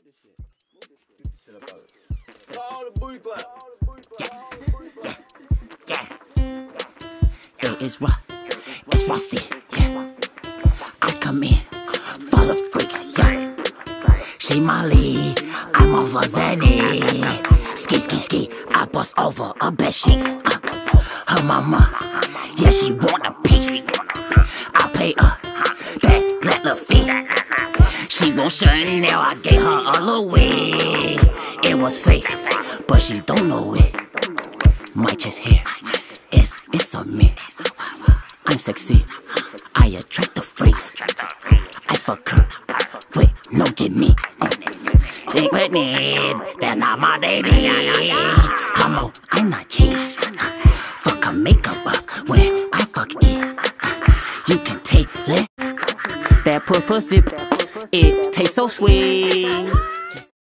Call the booty clap. Yeah. Hey, it's Rossi, yeah. I come in for the freaks, yeah. She Molly, I'm over Zanny. Ski, I bust over a bed sheets. Her mama, yeah, she want a piece. I pay her that little fee. She want Chanel, I gave her a Louis. It was fake, but she don't know it. Might just hear, it's on me. I'm sexy, I attract the freaks. I fuck her with no Jimmy. She pregnant, that's not my baby. Homo, I'm not cheap. Fuck her makeup up when I fuck it. You can take it. That pussy, it tastes so sweet.